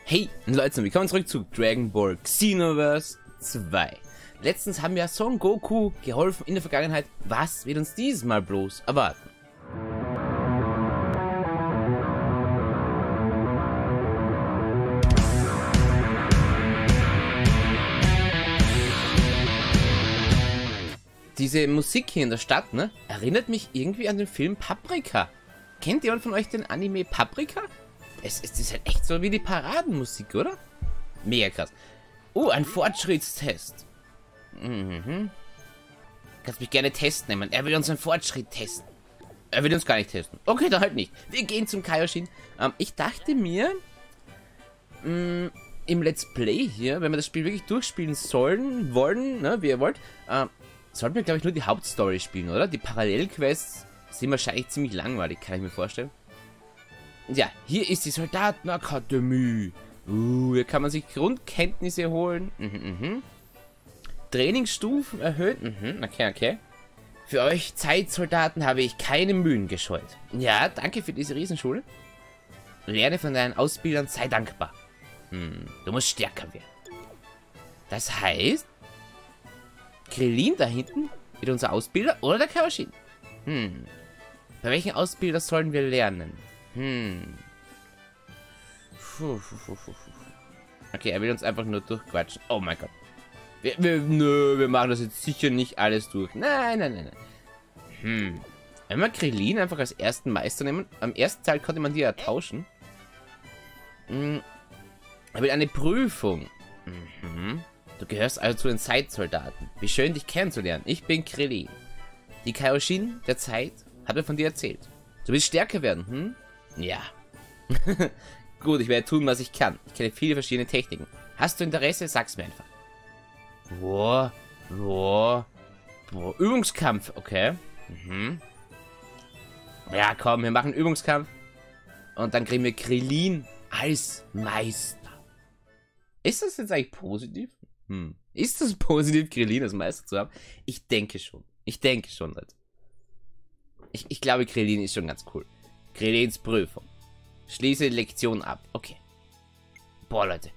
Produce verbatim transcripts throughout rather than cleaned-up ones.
Hey Leute, willkommen zurück zu Dragon Ball Xenoverse zwei. Letztens haben wir Son Goku geholfen in der Vergangenheit. Was wird uns dieses Mal bloß erwarten? Diese Musik hier in der Stadt, ne, erinnert mich irgendwie an den Film Paprika. Kennt jemand von euch den Anime Paprika? Es, es ist halt echt so wie die Paradenmusik, oder? Mega krass. Oh, ein Fortschrittstest. Mhm. Kannst mich gerne testen nehmen. Er will unseren Fortschritt testen. Er will uns gar nicht testen. Okay, dann halt nicht. Wir gehen zum Kaioshin. Ähm, ich dachte mir, mh, im Let's Play hier, wenn wir das Spiel wirklich durchspielen sollen, wollen, ne, wie ihr wollt, ähm, sollten wir, glaube ich, nur die Hauptstory spielen, oder? Die Parallelquests sind wahrscheinlich ziemlich langweilig, kann ich mir vorstellen. Ja, hier ist die Soldatenakademie. Uh, hier kann man sich Grundkenntnisse holen. Mhm, mhm. Trainingsstufen erhöht. Mhm, okay, okay. Für euch Zeitsoldaten habe ich keine Mühen gescheut. Ja, danke für diese Riesenschule. Lerne von deinen Ausbildern, sei dankbar. Hm, du musst stärker werden. Das heißt, Krillin da hinten wird unser Ausbilder oder der Kaioshin. Hm, bei welchen Ausbilder sollen wir lernen? Hm. Puh, puh, puh, puh. Okay, er will uns einfach nur durchquatschen. Oh mein Gott. Wir, wir, nö, wir machen das jetzt sicher nicht alles durch. Nein, nein, nein, nein. Hm. Wenn wir Krillin einfach als ersten Meister nehmen. Am ersten Teil konnte man die ja tauschen. Hm. Er will eine Prüfung. Mhm. Du gehörst also zu den Zeitsoldaten. Wie schön, dich kennenzulernen. Ich bin Krillin. Die Kaioshin der Zeit hat mir von dir erzählt. Du willst stärker werden, hm? Ja. Gut, ich werde tun, was ich kann. Ich kenne viele verschiedene Techniken. Hast du Interesse? Sag's mir einfach. Boah, boah, boah. Übungskampf, okay. Mhm. Ja, komm, wir machen Übungskampf. Und dann kriegen wir Krillin als Meister. Ist das jetzt eigentlich positiv? Hm. Ist das positiv, Krillin als Meister zu haben? Ich denke schon. Ich denke schon, Leute. Ich, ich glaube, Krillin ist schon ganz cool. Krillins Prüfung. Schließe die Lektion ab. Okay. Boah, Leute.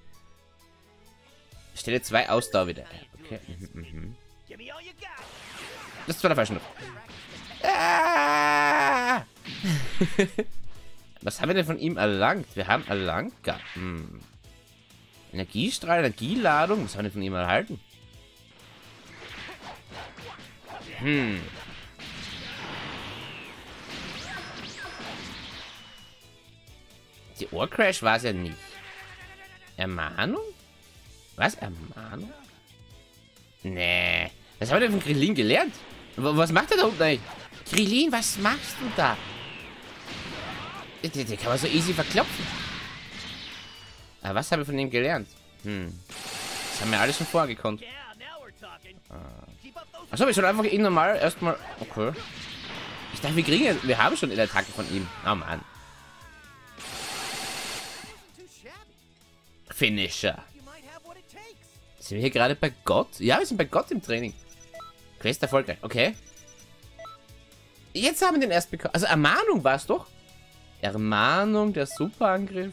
Stelle zwei Ausdauer wieder. Okay. Mhm, mhm. Das war der falsche Luft. Ah! Was haben wir denn von ihm erlangt? Wir haben erlangt. Hm. Energiestrahl, Energieladung. Was haben wir von ihm erhalten? Hm. Die Ohrcrash war es ja nicht. Ermahnung? Was? Ermahnung? Nee. Was haben wir denn von Krillin gelernt? Was macht er da unten eigentlich? Krillin, was machst du da? Den, den kann man so easy verklopfen. Aber was haben wir von ihm gelernt? Hm. Das haben wir alles schon vorher gekonnt. Achso, wir sollen einfach ihn normal erstmal... Okay. Ich dachte, wir kriegen... Wir haben schon eine Attacke von ihm. Oh Mann. Finisher. Sind wir hier gerade bei Gott? Ja, wir sind bei Gott im Training. Quest erfolgreich. Okay. Jetzt haben wir den erst bekommen. Also Ermahnung war es doch. Ermahnung, der Superangriff.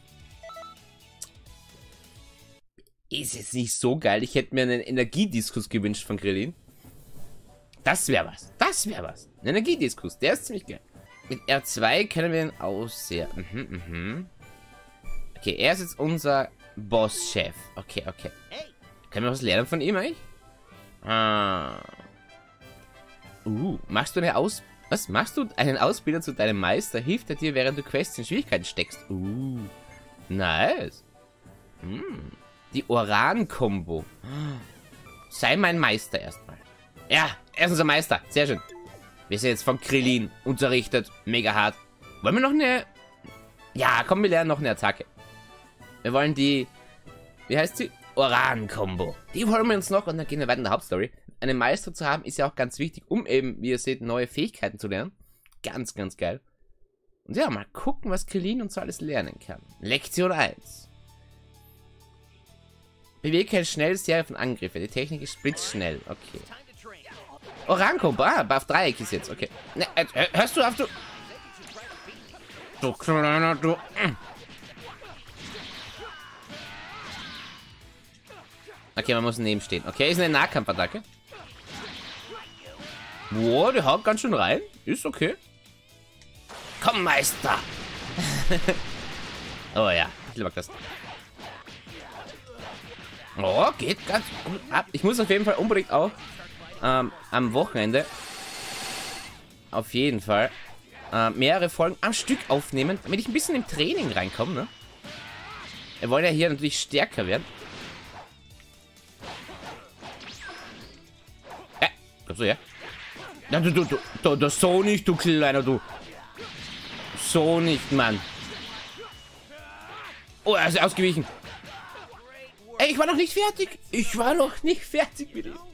Ist jetzt nicht so geil. Ich hätte mir einen Energiediskus gewünscht von Krillin. Das wäre was. Das wäre was. Ein Energiediskus. Der ist ziemlich geil. Mit R zwei können wir den Ausseher. Mhm, mhm. Okay, er ist jetzt unser Boss-Chef. Okay, okay. Können wir was lernen von ihm eigentlich? Ah. Uh, machst du eine Aus... Was? Machst du einen Ausbilder zu deinem Meister? Hilft er dir, während du Quests in Schwierigkeiten steckst? Uh. Nice. Hm. Die Oran-Kombo. Sei mein Meister erstmal. Ja, er ist unser Meister. Sehr schön. Wir sind jetzt von Krillin unterrichtet. Mega hart. Wollen wir noch eine... Ja, komm, wir lernen noch eine Attacke. Wir wollen die... Wie heißt sie? Oran-Kombo. Die wollen wir uns noch und dann gehen wir weiter in der Hauptstory. Einen Meister zu haben ist ja auch ganz wichtig, um eben, wie ihr seht, neue Fähigkeiten zu lernen. Ganz, ganz geil. Und ja, mal gucken, was Krillin uns so alles lernen kann. Lektion eins. Bewege eine schnelle Serie von Angriffen. Die Technik ist blitzschnell. Okay. Oran-Kombo. Ah, auf Dreieck ist jetzt. Okay. Ne, hörst du auf, du... Du kleiner, du... Okay, man muss neben stehen. Okay, ist eine Nahkampfattacke. Boah, der haut ganz schön rein. Ist okay. Komm, Meister. Oh ja, ich mag das. Oh, geht ganz gut ab. Ich muss auf jeden Fall unbedingt auch ähm, am Wochenende auf jeden Fall äh, mehrere Folgen am Stück aufnehmen, damit ich ein bisschen im Training reinkomme, ne? Wir wollen ja hier natürlich stärker werden. Äh, kommst du her? Ja, du, du, du, du, du, so nicht, du Kleiner, du. So nicht, Mann. Oh, er ist ausgewichen. Ey, ich war noch nicht fertig. Ich war noch nicht fertig mit ihm.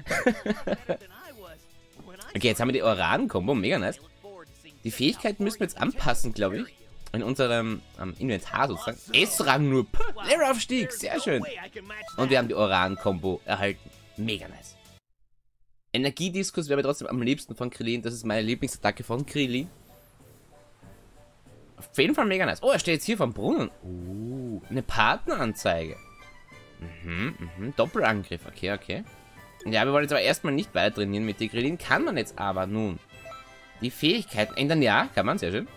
Okay, jetzt haben wir die Oranen-Kombo. Mega nice. Die Fähigkeiten müssen wir jetzt anpassen, glaube ich. In unserem ähm, Inventar sozusagen. S-Rang nur. Lehraufstieg. Sehr schön. Und wir haben die Oranen-Kombo erhalten. Mega nice. Energiediskus wäre mir trotzdem am liebsten von Krillin. Das ist meine Lieblingsattacke von Krillin. Auf jeden Fall mega nice. Oh, er steht jetzt hier vom Brunnen. Uh, eine Partneranzeige. Mhm, mhm. Doppelangriff. Okay, okay. Ja, wir wollen jetzt aber erstmal nicht weiter trainieren mit den Krillin. Kann man jetzt aber nun die Fähigkeiten ändern? Ja, kann man. Sehr schön.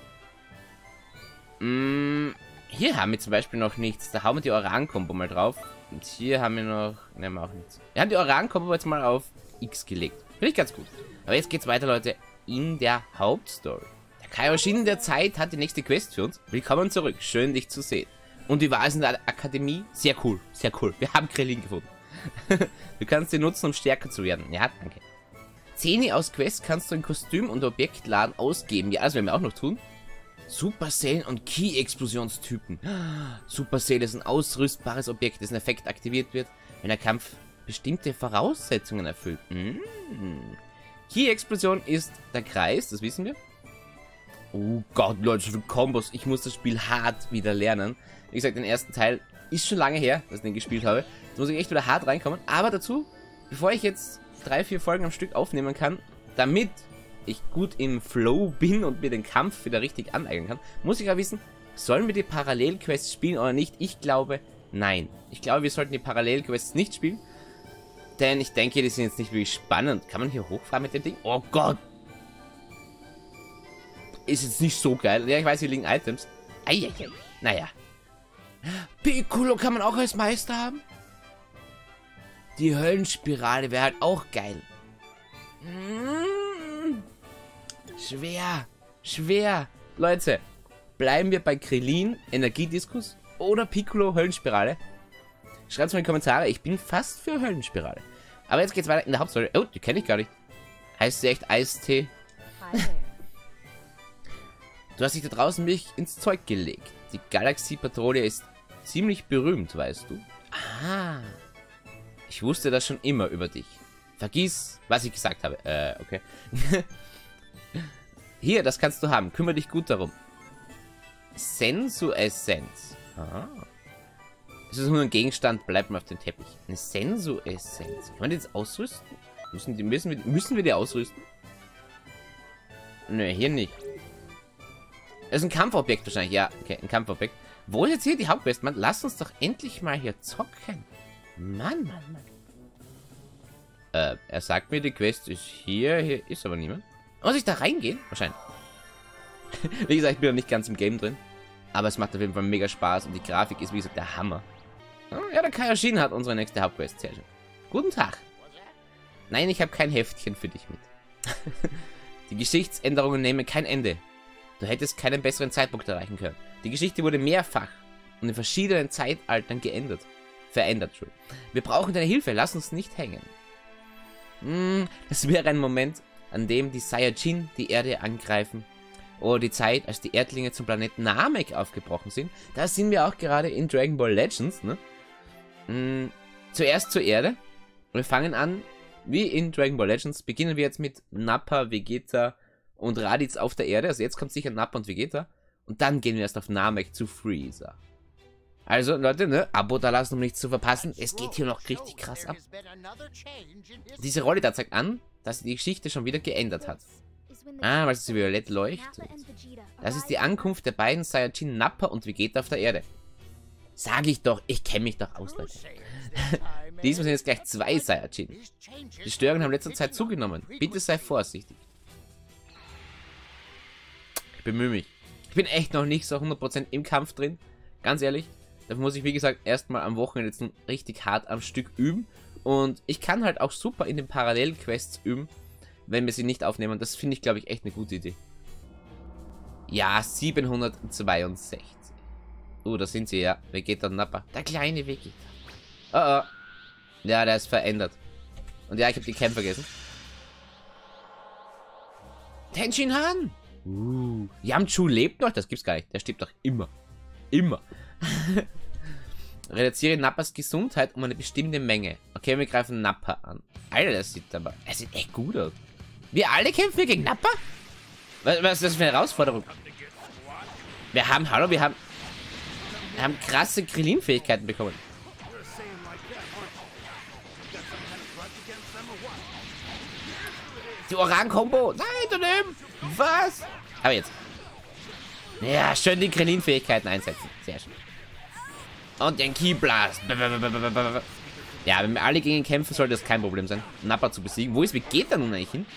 Mm, hier haben wir zum Beispiel noch nichts. Da hauen wir die Oranen-Kombo mal drauf. Und hier haben wir noch... Ne, haben wir auch nichts. Wir haben die Oranen-Kombo jetzt mal auf X gelegt. Finde ich ganz gut. Aber jetzt geht's weiter, Leute, in der Hauptstory. Der Kaioshin der Zeit hat die nächste Quest für uns. Willkommen zurück. Schön, dich zu sehen. Und wie war es in der Akademie? Sehr cool. Sehr cool. Wir haben Krillin gefunden. Du kannst sie nutzen, um stärker zu werden. Ja, danke. Zähne aus Quest kannst du in Kostüm- und Objektladen ausgeben. Ja, das werden wir auch noch tun. Supercell und Ki-Explosionstypen. Supercell ist ein ausrüstbares Objekt, dessen Effekt aktiviert wird, wenn der Kampf bestimmte Voraussetzungen erfüllt. Mm. Ki-Explosion ist der Kreis, das wissen wir. Oh Gott, Leute, so viele Kombos. Ich muss das Spiel hart wieder lernen. Wie gesagt, den ersten Teil ist schon lange her, dass ich den gespielt habe. Jetzt muss ich echt wieder hart reinkommen. Aber dazu, bevor ich jetzt drei, vier Folgen am Stück aufnehmen kann, damit ich gut im Flow bin und mir den Kampf wieder richtig aneignen kann, muss ich ja wissen, sollen wir die Parallelquests spielen oder nicht? Ich glaube, nein. Ich glaube, wir sollten die Parallelquests nicht spielen. Denn ich denke, die sind jetzt nicht wirklich spannend. Kann man hier hochfahren mit dem Ding? Oh Gott! Ist jetzt nicht so geil. Ja, ich weiß, hier liegen Items. Eieiei. Naja. Piccolo kann man auch als Meister haben? Die Höllenspirale wäre halt auch geil. Mmh. Schwer. Schwer. Leute, bleiben wir bei Krillin, Energiediskus oder Piccolo, Höllenspirale? Schreibt es mal in die Kommentare. Ich bin fast für Höllenspirale. Aber jetzt geht's weiter in der Hauptstory. Oh, die kenne ich gar nicht. Heißt sie echt Eistee? Du hast dich da draußen mich ins Zeug gelegt. Die Galaxie-Patrouille ist ziemlich berühmt, weißt du? Ah. Ich wusste das schon immer über dich. Vergiss, was ich gesagt habe. Äh, okay. Hier, das kannst du haben. Kümmere dich gut darum. Sensu-Essenz. Ah. Es ist nur ein Gegenstand, bleib mal auf dem Teppich. Eine Sensu-Essenz. Kann man die jetzt ausrüsten? Müssen, die, müssen, wir, müssen wir die ausrüsten? Nö, hier nicht. Das ist ein Kampfobjekt wahrscheinlich. Ja, okay, ein Kampfobjekt. Wo ist jetzt hier die Hauptquest, Mann? Lass uns doch endlich mal hier zocken. Mann, Mann, Mann. Äh, er sagt mir, die Quest ist hier. Hier ist aber niemand. Muss ich da reingehen? Wahrscheinlich. Wie gesagt, ich bin noch nicht ganz im Game drin. Aber es macht auf jeden Fall mega Spaß. Und die Grafik ist, wie gesagt, der Hammer. Ja, der Kaioshin hat unsere nächste Hauptquest. Sehr schön. Guten Tag. Nein, ich habe kein Heftchen für dich mit. Die Geschichtsänderungen nehmen kein Ende. Du hättest keinen besseren Zeitpunkt erreichen können. Die Geschichte wurde mehrfach und in verschiedenen Zeitaltern geändert. Verändert, schon. Wir brauchen deine Hilfe, lass uns nicht hängen. Hm, das wäre ein Moment, an dem die Saiyajin die Erde angreifen. Oder die Zeit, als die Erdlinge zum Planeten Namek aufgebrochen sind. Da sind wir auch gerade in Dragon Ball Legends, ne? Hm, zuerst zur Erde. Wir fangen an, wie in Dragon Ball Legends, beginnen wir jetzt mit Nappa, Vegeta und Raditz auf der Erde. Also jetzt kommt sicher Nappa und Vegeta. Und dann gehen wir erst auf Namek zu Freezer. Also Leute, ne, Abo da lassen, um nichts zu verpassen. Es geht hier noch richtig krass ab. Diese Rolle da zeigt an, dass die Geschichte schon wieder geändert hat. Ah, weil es violett leuchtet. Das ist die Ankunft der beiden Saiyajin Nappa und Vegeta auf der Erde. Sag ich doch, ich kenne mich doch aus, Leute. Diesmal sind jetzt gleich zwei Saiyajin. Die Störungen haben in letzter Zeit zugenommen. Bitte sei vorsichtig. Ich bemühe mich. Ich bin echt noch nicht so hundert Prozent im Kampf drin. Ganz ehrlich. Dafür muss ich, wie gesagt, erstmal am Wochenende jetzt richtig hart am Stück üben. Und ich kann halt auch super in den Parallelquests üben, wenn wir sie nicht aufnehmen. Das finde ich, glaube ich, echt eine gute Idee. Ja, siebenhundertzweiundsechzig. Oh, da sind sie ja. Vegeta und Nappa. Der kleine Vegeta. Oh, oh. Ja, der ist verändert. Und ja, ich habe die Kämpfe vergessen. Tenshin Han! Uh. Yamchu lebt noch? Das gibt's gar nicht. Der stirbt doch immer. Immer. Reduziere Nappas Gesundheit um eine bestimmte Menge. Okay, wir greifen Nappa an. Alter, das sieht aber... Er sieht echt gut aus. Wir alle kämpfen gegen Nappa? Was, was ist das für eine Herausforderung? Wir haben... Hallo, wir haben... Wir haben krasse Krillin-Fähigkeiten bekommen. Die Orang-Kombo. Nein, daneben. Was? Aber jetzt. Ja, schön die Krillin-Fähigkeiten einsetzen. Sehr schön. Und den Ki Blast. Ja, wenn wir alle gegen ihn kämpfen, sollte das kein Problem sein, Nappa zu besiegen. Wo ist Vegeta nun eigentlich hin?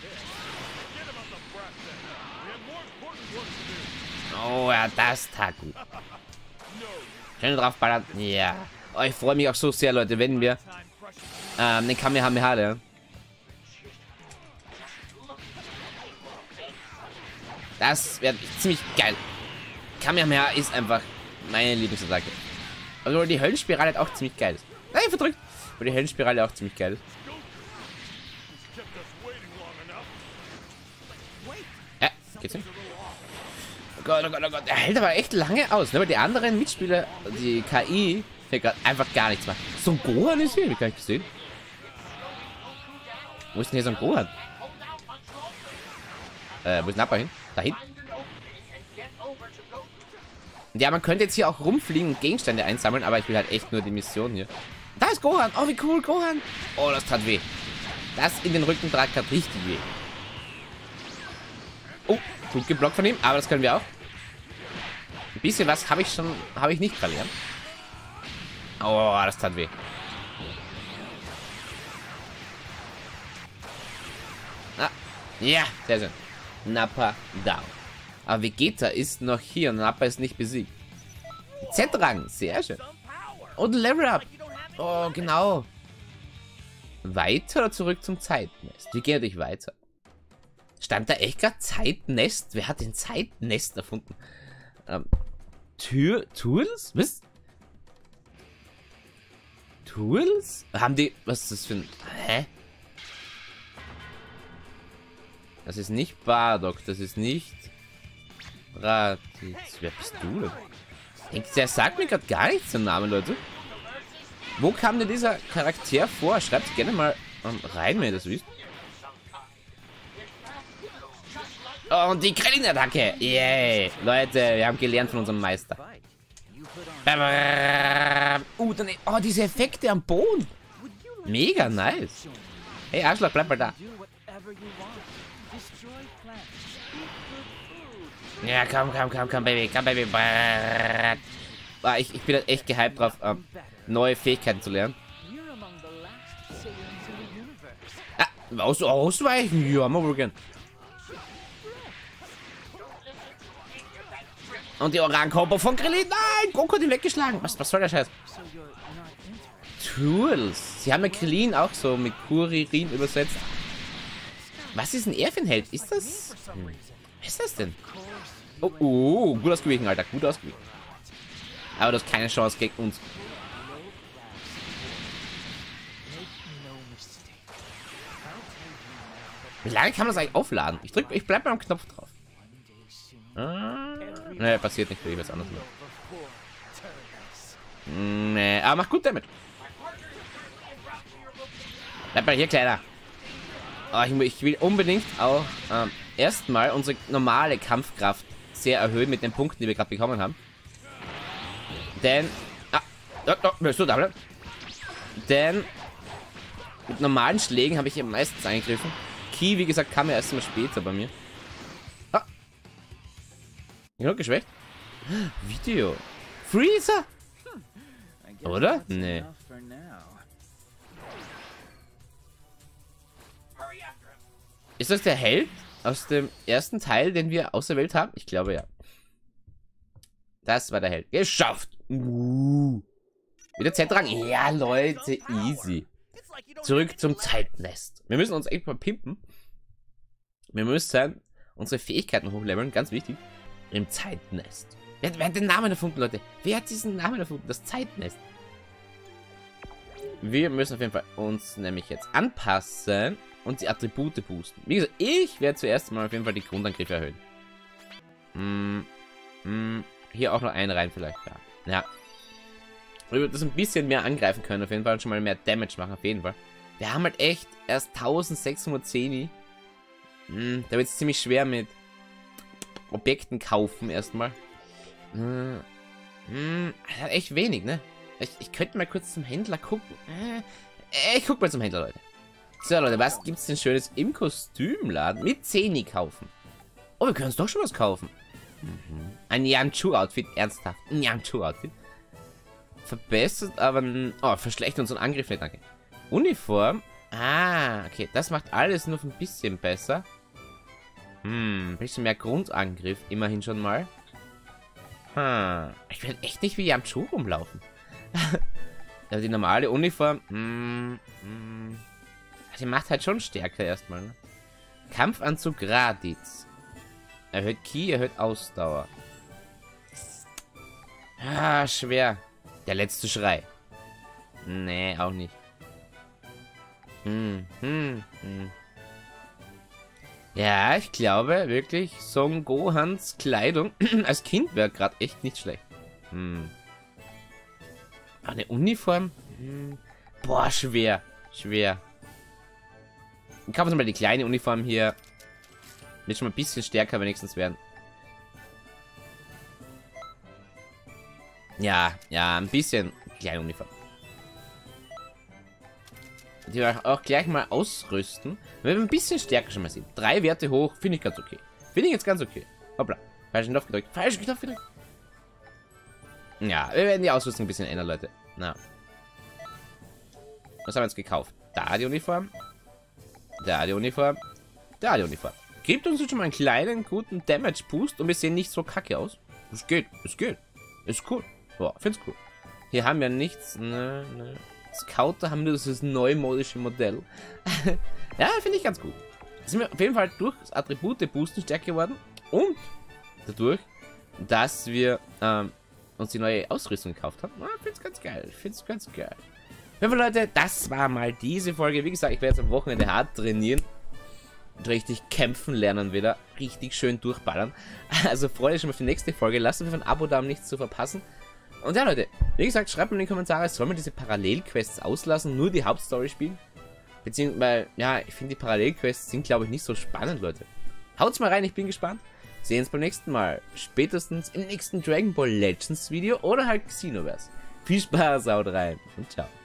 Oh ja, das tat gut. Schön drauf ballern. Ja. Oh, ich freue mich auch so sehr, Leute, wenn wir ähm, den Kamehameha, ja. Das wäre ziemlich geil. Kamehameha ist einfach meine Lieblingsattacke. Also die Höllenspirale hat auch ziemlich geil ist. Nein, verdrückt. Weil die Höllenspirale auch ziemlich geil ist. Ja, geht's nicht? Oh Gott, oh Gott, oh Gott. Er hält aber echt lange aus, ne? Weil die anderen Mitspieler, die K I, der einfach gar nichts macht. So ein Gohan ist hier, wie kann ich das sehen? Wo ist denn hier so ein Gohan? Äh, wo ist Nappa hin? Dahin? Ja, man könnte jetzt hier auch rumfliegen und Gegenstände einsammeln, aber ich will halt echt nur die Mission hier. Da ist Gohan! Oh, wie cool, Gohan! Oh, das tat weh. Das in den Rücken tragt hat richtig weh. Oh, gut geblockt von ihm, aber das können wir auch. Ein bisschen was habe ich schon, habe ich nicht verlieren. Oh, das tat weh. Ah, ja, sehr schön. Nappa down. Aber Vegeta ist noch hier und Nappa ist nicht besiegt. Z-Rang, sehr schön. Und Level Up. Oh, genau. Weiter oder zurück zum Zeitnest? Wir gehen natürlich weiter. Stand da echt gerade Zeitnest? Wer hat den Zeitnest erfunden? Ähm, Tür, Tools? Was? Tools? Haben die, was ist das für ein, hä? Das ist nicht Bardock, das ist nicht Raditz. Wer bist du denn? Denkt, der sagt mir gerade gar nichts, der Name, Leute. Wo kam denn dieser Charakter vor? Schreibt gerne mal ähm, rein, wenn ihr das wisst. Oh, und die Krillin-Attacke. Yay. Leute, wir haben gelernt von unserem Meister. Uh, dann, oh, diese Effekte am Boden. Mega nice. Hey, Arschloch, bleib mal da. Ja, komm, komm, komm, komm, Baby, komm, Baby. Ah, ich, ich bin halt echt gehypt drauf, ähm, neue Fähigkeiten zu lernen. Ah, aus, ausweichen? Ja, mal wohl gern. Und die Orang-Kombo von Krillin. Nein, Goku hat ihn weggeschlagen. Was, was soll der Scheiß? Tools. Sie haben ja Krillin auch so mit Kuririn übersetzt. Was ist ein er für ein Held? Ist das... Hm. Was ist das denn? Oh, oh, gut ausgewichen, Alter. Gut ausgewichen. Aber du hast keine Chance gegen uns. Wie lange kann man das eigentlich aufladen? Ich drück, ich bleib mal am Knopf drauf. Ah, ne, passiert nicht, ich was anderes machen. Nee, aber macht gut damit. Bleib mal hier, Kleiner. Oh, ich, ich will unbedingt auch ähm, erstmal unsere normale Kampfkraft sehr erhöhen mit den Punkten, die wir gerade bekommen haben. Denn... Ah, oh, oh, willst du da bleiben? Denn mit normalen Schlägen habe ich hier meistens eingegriffen. Ki, wie gesagt, kam ja erst mal später bei mir. Ah. Ich habe geschwächt. Video. Freezer? Oder? Nee. Ist das der Held aus dem ersten Teil, den wir auserwählt haben? Ich glaube, ja. Das war der Held. Geschafft! Uh. Wieder Z-Rang. Ja, Leute, easy. Zurück zum Zeitnest. Wir müssen uns echt mal pimpen. Wir müssen unsere Fähigkeiten hochleveln, ganz wichtig. Im Zeitnest. Wer, wer hat den Namen erfunden, Leute? Wer hat diesen Namen erfunden? Das Zeitnest. Wir müssen auf jeden Fall uns nämlich jetzt anpassen und die Attribute boosten. Wie gesagt, ich werde zuerst mal auf jeden Fall die Grundangriffe erhöhen. Hm, hm, hier auch noch einen rein vielleicht. Ja. Ja. Wir würden das ein bisschen mehr angreifen können, auf jeden Fall. Und schon mal mehr Damage machen, auf jeden Fall. Wir haben halt echt erst eintausendsechshundertzehn. Hm, da wird es ziemlich schwer mit Objekten kaufen erstmal. Hm, hm, hat echt wenig, ne? Ich, ich könnte mal kurz zum Händler gucken. Äh, ich guck mal zum Händler, Leute. So, Leute, was gibt's denn Schönes im Kostümladen? Mit Zeni kaufen. Oh, wir können uns doch schon was kaufen. Mhm. Ein Yamchu-Outfit, ernsthaft. Ein Yamchu-Outfit. Verbessert, aber... Oh, verschlechtert unseren Angriff nicht, danke. Uniform. Ah, okay. Das macht alles nur ein bisschen besser. Hm, ein bisschen mehr Grundangriff, immerhin schon mal. Hm, ich will echt nicht wie Yamchu rumlaufen. Aber die normale Uniform... Hm, hm, die macht halt schon stärker erstmal, ne? Kampfanzug Raditz. Erhöht Ki, erhöht Ausdauer. Ah, schwer. Der letzte Schrei. Nee, auch nicht. Hm, hm, hm. Ja, ich glaube wirklich, Son Gohans Kleidung als Kind wäre gerade echt nicht schlecht. Hm. Aber eine Uniform? Hm. Boah, schwer. Schwer. Dann kaufen wir mal die kleine Uniform hier. Wird schon mal ein bisschen stärker wenigstens werden. Ja, ja, ein bisschen kleine Uniform. Die wir auch gleich mal ausrüsten. Wenn wir ein bisschen stärker schon mal sind. Drei Werte hoch, finde ich ganz okay. Finde ich jetzt ganz okay. Hoppla. Falschen Knopf gedrückt. Falschen Knopf gedrückt. Ja, wir werden die Ausrüstung ein bisschen ändern, Leute. Na. Was haben wir jetzt gekauft? Da die Uniform. Da die Uniform. Da die Uniform. Gibt uns jetzt schon mal einen kleinen, guten Damage-Boost und wir sehen nicht so kacke aus. Es geht, es geht. Ist cool. Boah, find's cool. Hier haben wir nichts. Ne, ne. Scouter haben wir das neumodische Modell. Ja, finde ich ganz gut. Sind wir auf jeden Fall durch das Attribute-Boosten stärker geworden. Und dadurch, dass wir ähm, uns die neue Ausrüstung gekauft haben. Ah, find's ganz geil. Find's ganz geil. Ja, Leute, das war mal diese Folge. Wie gesagt, ich werde jetzt am Wochenende hart trainieren. Und richtig kämpfen lernen wieder. Richtig schön durchballern. Also freut euch schon mal auf die nächste Folge. Lasst euch ein Abo da, um nichts zu verpassen. Und ja, Leute, wie gesagt, schreibt mir in die Kommentare, soll man diese Parallelquests auslassen, nur die Hauptstory spielen? Beziehungsweise, ja, ich finde die Parallelquests sind, glaube ich, nicht so spannend, Leute. Haut's mal rein, ich bin gespannt. Sehen uns beim nächsten Mal. Spätestens im nächsten Dragon Ball Legends Video oder halt Xenoverse. Viel Spaß, haut rein und ciao.